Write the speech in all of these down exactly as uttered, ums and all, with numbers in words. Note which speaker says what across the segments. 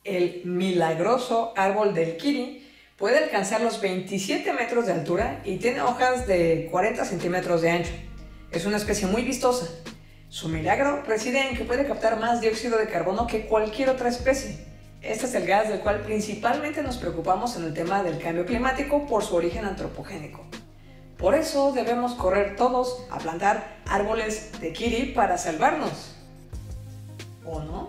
Speaker 1: El milagroso árbol del kiri puede alcanzar los veintisiete metros de altura y tiene hojas de cuarenta centímetros de ancho. Es una especie muy vistosa. Su milagro reside en que puede captar más dióxido de carbono que cualquier otra especie. Este es el gas del cual principalmente nos preocupamos en el tema del cambio climático por su origen antropogénico. Por eso debemos correr todos a plantar árboles de kiri para salvarnos. ¿O no?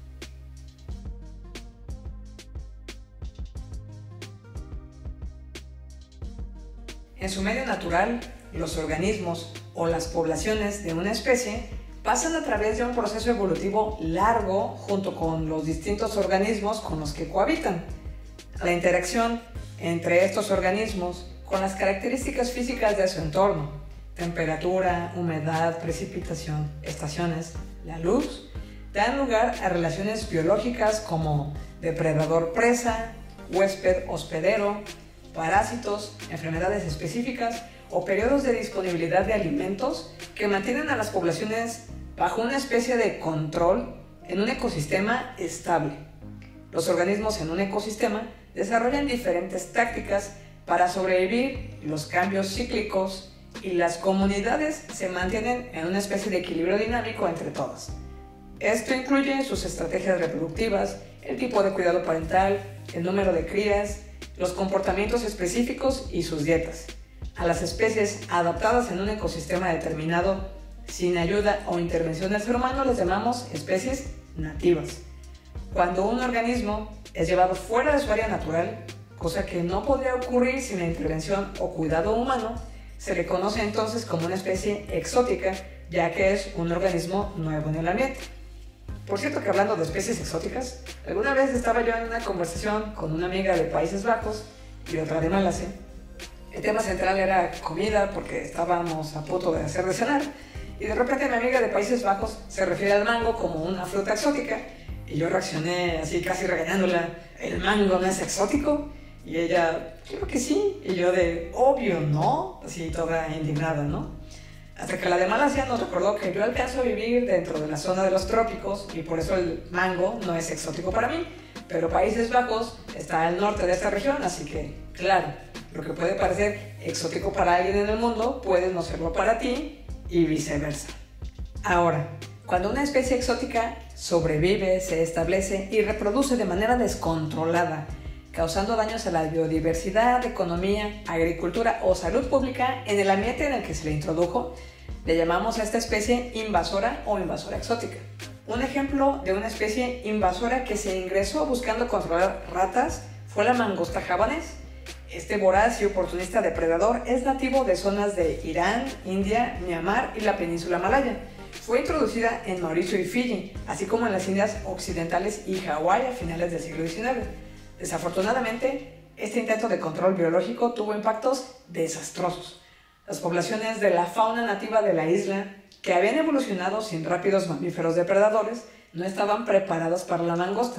Speaker 1: En su medio natural, los organismos o las poblaciones de una especie pasan a través de un proceso evolutivo largo junto con los distintos organismos con los que cohabitan. La interacción entre estos organismos con las características físicas de su entorno, temperatura, humedad, precipitación, estaciones, la luz, dan lugar a relaciones biológicas como depredador-presa, huésped-hospedero, parásitos, enfermedades específicas o periodos de disponibilidad de alimentos que mantienen a las poblaciones bajo una especie de control en un ecosistema estable. Los organismos en un ecosistema desarrollan diferentes tácticas para sobrevivir los cambios cíclicos y las comunidades se mantienen en una especie de equilibrio dinámico entre todas. Esto incluye sus estrategias reproductivas, el tipo de cuidado parental, el número de crías, los comportamientos específicos y sus dietas. A las especies adaptadas en un ecosistema determinado, sin ayuda o intervención del ser humano, les llamamos especies nativas. Cuando un organismo es llevado fuera de su área natural, cosa que no podría ocurrir sin la intervención o cuidado humano, se le conoce entonces como una especie exótica, ya que es un organismo nuevo en el ambiente. Por cierto que hablando de especies exóticas, alguna vez estaba yo en una conversación con una amiga de Países Bajos y otra de Malasia. El tema central era comida porque estábamos a punto de hacer de cenar y de repente mi amiga de Países Bajos se refiere al mango como una fruta exótica y yo reaccioné así casi regañándola, ¿el mango no es exótico? Y ella, creo que sí, y yo de, obvio no, así toda indignada, ¿no? Hasta que la de Malasia nos recordó que yo alcanzo a vivir dentro de la zona de los trópicos y por eso el mango no es exótico para mí, pero Países Bajos está al norte de esta región, así que, claro, lo que puede parecer exótico para alguien en el mundo puede no serlo para ti y viceversa. Ahora, cuando una especie exótica sobrevive, se establece y reproduce de manera descontrolada, causando daños a la biodiversidad, economía, agricultura o salud pública en el ambiente en el que se le introdujo, le llamamos a esta especie invasora o invasora exótica. Un ejemplo de una especie invasora que se ingresó buscando controlar ratas fue la mangosta javanés. Este voraz y oportunista depredador es nativo de zonas de Irán, India, Myanmar y la península malaya. Fue introducida en Mauricio y Fiji, así como en las Indias Occidentales y Hawái a finales del siglo diecinueve. Desafortunadamente, este intento de control biológico tuvo impactos desastrosos. Las poblaciones de la fauna nativa de la isla, que habían evolucionado sin rápidos mamíferos depredadores, no estaban preparadas para la mangosta.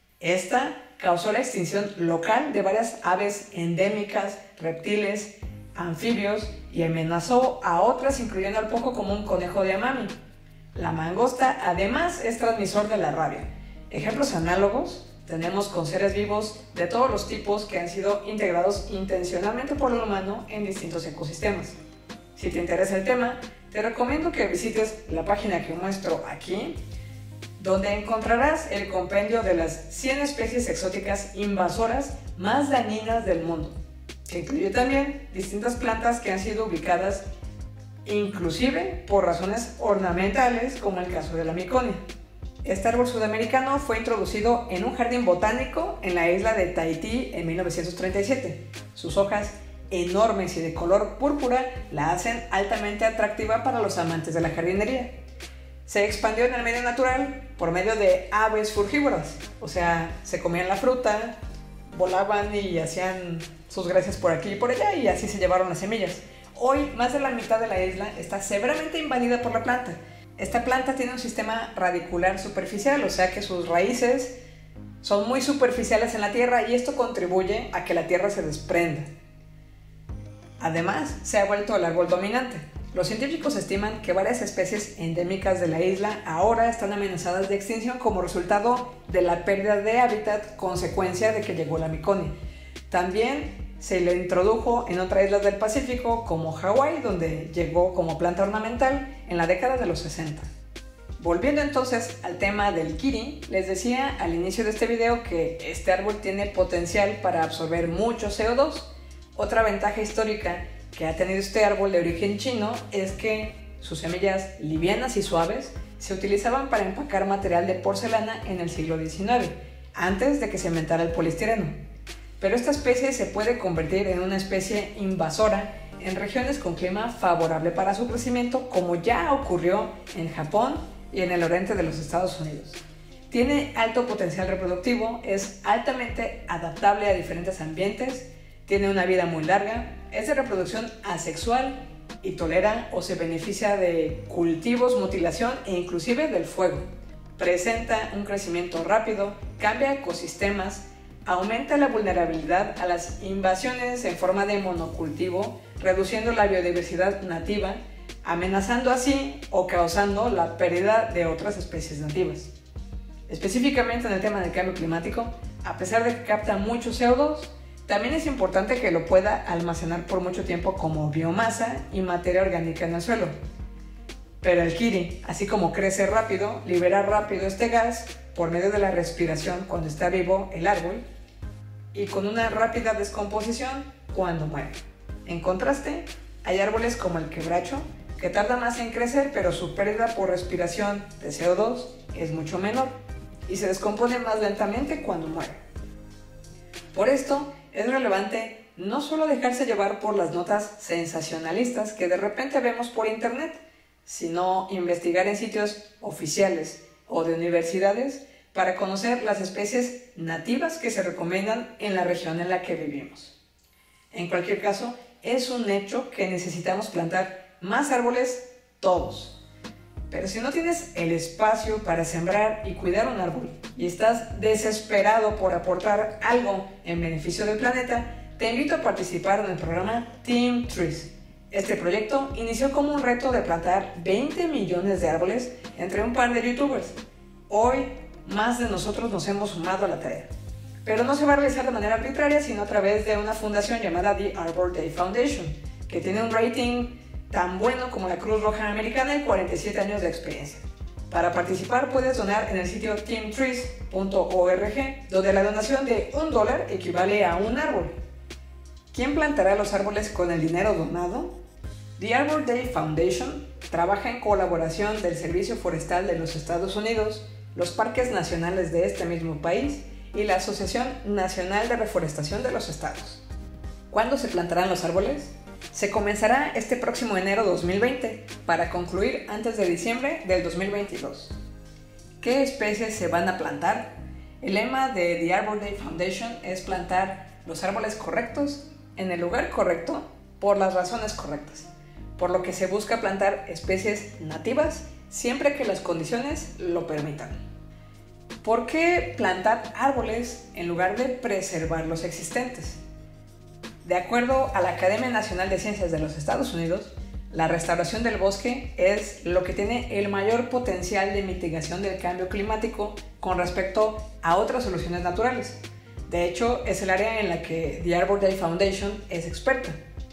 Speaker 1: Esta causó la extinción local de varias aves endémicas, reptiles, anfibios y amenazó a otras, incluyendo al poco común conejo de Amami. La mangosta además es transmisor de la rabia. Ejemplos análogos tenemos con seres vivos de todos los tipos que han sido integrados intencionalmente por el humano en distintos ecosistemas. Si te interesa el tema, te recomiendo que visites la página que muestro aquí, donde encontrarás el compendio de las cien especies exóticas invasoras más dañinas del mundo, que incluye también distintas plantas que han sido ubicadas inclusive por razones ornamentales, como el caso de la miconia. Este árbol sudamericano fue introducido en un jardín botánico en la isla de Tahití en mil novecientos treinta y siete. Sus hojas, enormes y de color púrpura, la hacen altamente atractiva para los amantes de la jardinería. Se expandió en el medio natural por medio de aves frugívoras, o sea, se comían la fruta, volaban y hacían sus gracias por aquí y por allá y así se llevaron las semillas. Hoy, más de la mitad de la isla está severamente invadida por la planta. Esta planta tiene un sistema radicular superficial, o sea que sus raíces son muy superficiales en la tierra y esto contribuye a que la tierra se desprenda. Además, se ha vuelto el árbol dominante, Los científicos estiman que varias especies endémicas de la isla ahora están amenazadas de extinción como resultado de la pérdida de hábitat consecuencia de que llegó la miconia. También se le introdujo en otras islas del Pacífico como Hawái, donde llegó como planta ornamental en la década de los sesenta. Volviendo entonces al tema del kiri, les decía al inicio de este video que este árbol tiene potencial para absorber mucho C O dos. Otra ventaja histórica que ha tenido este árbol de origen chino es que sus semillas livianas y suaves se utilizaban para empacar material de porcelana en el siglo diecinueve, antes de que se inventara el poliestireno. Pero esta especie se puede convertir en una especie invasora en regiones con clima favorable para su crecimiento, como ya ocurrió en Japón y en el oriente de los Estados Unidos. Tiene alto potencial reproductivo, es altamente adaptable a diferentes ambientes, tiene una vida muy larga, es de reproducción asexual y tolera o se beneficia de cultivos, mutilación e inclusive del fuego. Presenta un crecimiento rápido, cambia ecosistemas, aumenta la vulnerabilidad a las invasiones en forma de monocultivo, reduciendo la biodiversidad nativa, amenazando así o causando la pérdida de otras especies nativas. Específicamente en el tema del cambio climático, a pesar de que capta mucho C O dos, también es importante que lo pueda almacenar por mucho tiempo como biomasa y materia orgánica en el suelo. Pero el kiri, así como crece rápido, libera rápido este gas por medio de la respiración cuando está vivo el árbol y con una rápida descomposición cuando muere. En contraste, hay árboles como el quebracho que tarda más en crecer, pero su pérdida por respiración de C O dos es mucho menor y se descompone más lentamente cuando muere. Por esto, es relevante no solo dejarse llevar por las notas sensacionalistas que de repente vemos por internet, sino investigar en sitios oficiales o de universidades para conocer las especies nativas que se recomiendan en la región en la que vivimos. En cualquier caso, es un hecho que necesitamos plantar más árboles todos. Pero si no tienes el espacio para sembrar y cuidar un árbol y estás desesperado por aportar algo en beneficio del planeta, te invito a participar en el programa Team Trees. Este proyecto inició como un reto de plantar veinte millones de árboles entre un par de youtubers. Hoy, más de nosotros nos hemos sumado a la tarea. Pero no se va a realizar de manera arbitraria, sino a través de una fundación llamada The Arbor Day Foundation, que tiene un rating tan bueno como la Cruz Roja Americana y cuarenta y siete años de experiencia. Para participar puedes donar en el sitio team trees punto org, donde la donación de un dólar equivale a un árbol. ¿Quién plantará los árboles con el dinero donado? The Arbor Day Foundation trabaja en colaboración del Servicio Forestal de los Estados Unidos, los parques nacionales de este mismo país y la Asociación Nacional de Reforestación de los Estados. ¿Cuándo se plantarán los árboles? Se comenzará este próximo enero dos mil veinte para concluir antes de diciembre del dos mil veintidós. ¿Qué especies se van a plantar? El lema de The Arbor Day Foundation es plantar los árboles correctos en el lugar correcto por las razones correctas, por lo que se busca plantar especies nativas siempre que las condiciones lo permitan. ¿Por qué plantar árboles en lugar de preservar los existentes? De acuerdo a la Academia Nacional de Ciencias de los Estados Unidos, la restauración del bosque es lo que tiene el mayor potencial de mitigación del cambio climático con respecto a otras soluciones naturales. De hecho, es el área en la que The Arbor Day Foundation es experta.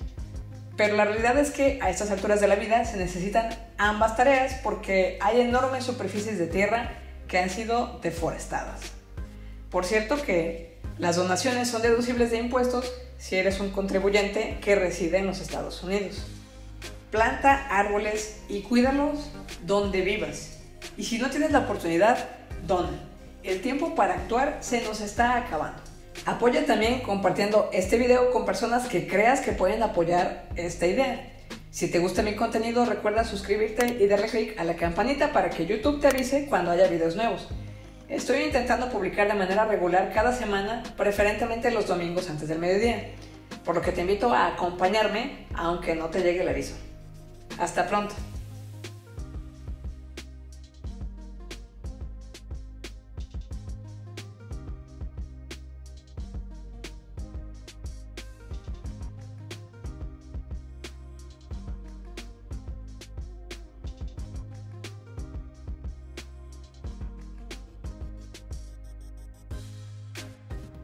Speaker 1: Pero la realidad es que a estas alturas de la vida se necesitan ambas tareas porque hay enormes superficies de tierra que han sido deforestadas. Por cierto que las donaciones son deducibles de impuestos si eres un contribuyente que reside en los Estados Unidos. Planta árboles y cuídalos donde vivas. Y si no tienes la oportunidad, dona. El tiempo para actuar se nos está acabando. Apoya también compartiendo este video con personas que creas que pueden apoyar esta idea. Si te gusta mi contenido, recuerda suscribirte y darle click a la campanita para que YouTube te avise cuando haya videos nuevos. Estoy intentando publicar de manera regular cada semana, preferentemente los domingos antes del mediodía, por lo que te invito a acompañarme aunque no te llegue el aviso. Hasta pronto.